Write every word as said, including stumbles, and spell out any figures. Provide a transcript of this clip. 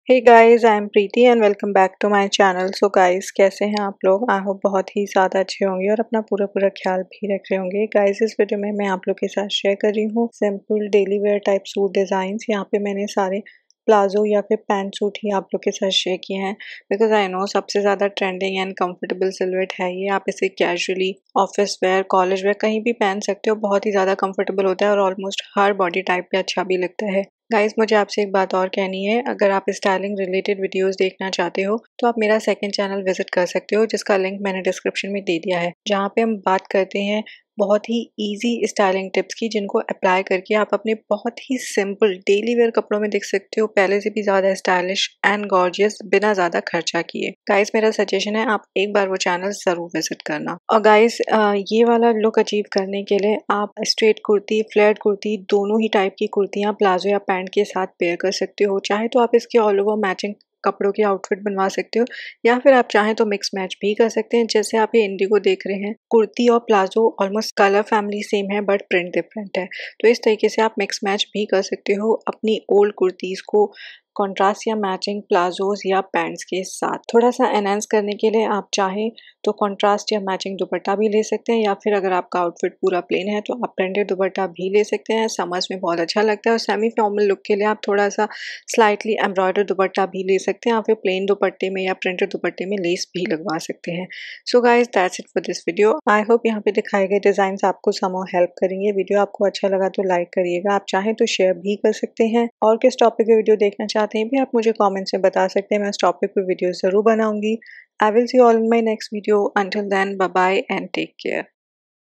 Hey guys, I am Preeti and welcome back to my channel. So guys, कैसे हैं आप लोग? आई होप बहुत ही ज़्यादा अच्छे होंगे और अपना पूरा पूरा ख्याल भी रख रहे होंगे। गाइस, इस वीडियो में मैं आप लोग के साथ शेयर कर रही हूँ simple daily wear type suit designs. यहाँ पे मैंने सारे प्लाजो या फिर पैंट सूट ही आप लोग के साथ शेयर किए हैं बिकॉज आई नो सबसे ज़्यादा ट्रेंडिंग एंड कंफर्टेबल सिलवेट है ये। आप इसे casually office wear, college wear कहीं भी पहन सकते हो। बहुत ही ज़्यादा कंफर्टेबल होता है और ऑलमोस्ट हर बॉडी टाइप पे अच्छा भी लगता है। गाइस, मुझे आपसे एक बात और कहनी है, अगर आप स्टाइलिंग रिलेटेड वीडियोस देखना चाहते हो तो आप मेरा सेकंड चैनल विजिट कर सकते हो, जिसका लिंक मैंने डिस्क्रिप्शन में दे दिया है, जहाँ पे हम बात करते हैं बहुत ही इजी स्टाइलिंग टिप्स की, जिनको अप्लाई करके आप अपने बहुत ही सिंपल डेली वेयर कपड़ों में दिख सकते हो पहले से भी ज़्यादा स्टाइलिश एंड गॉर्जियस बिना ज़्यादा खर्चा किए। गाइस, मेरा सजेशन है आप एक बार वो चैनल ज़रूर विजिट करना। और गाइस, ये वाला लुक अचीव करने के लिए आप स्ट्रेट कुर्ती, फ्लेयर्ड कुर्ती, दोनों ही टाइप की कुर्तियाँ प्लाजो या पैंट के साथ पेयर कर सकते हो। चाहे तो आप इसके ऑल ओवर मैचिंग कपड़ों की आउटफिट बनवा सकते हो, या फिर आप चाहें तो मिक्स मैच भी कर सकते हैं। जैसे आप ये इंडिगो देख रहे हैं, कुर्ती और palazzo almost colour family same है बट प्रिंट डिफरेंट है, तो इस तरीके से आप मिक्स मैच भी कर सकते हो अपनी ओल्ड कुर्तीज़ को कॉन्ट्रास्ट या मैचिंग प्लाजोज या पैंट्स के साथ। थोड़ा सा एनहांस करने के लिए आप चाहें तो कॉन्ट्रास्ट या मैचिंग दुपट्टा भी ले सकते हैं, या फिर अगर आपका आउटफिट पूरा प्लेन है तो आप प्रिंटेड दुपट्टा भी ले सकते हैं। समर्स में बहुत अच्छा लगता है। और सेमी फॉर्मल लुक के लिए आप थोड़ा सा स्लाइटली एम्ब्रॉयडर्ड दुपट्टा भी ले सकते हैं, या फिर प्लेन दुपट्टे में या प्रिंटेड दुपट्टे में लेस भी लगवा सकते हैं। So guys, that's it for this video. I hope यहाँ पे दिखाए गए डिजाइन आपको समहाउ हेल्प करेंगे। वीडियो आपको अच्छा लगा तो लाइक करिएगा, आप चाहें तो शेयर भी कर सकते हैं। और किस टॉपिक पे वीडियो देखना चाहते हैं भी आप मुझे कमेंट्स में बता सकते हैं। मैं इस टॉपिक पे वीडियो जरूर बनाऊंगी। I will see all in my next video. Until then, bye bye and take care.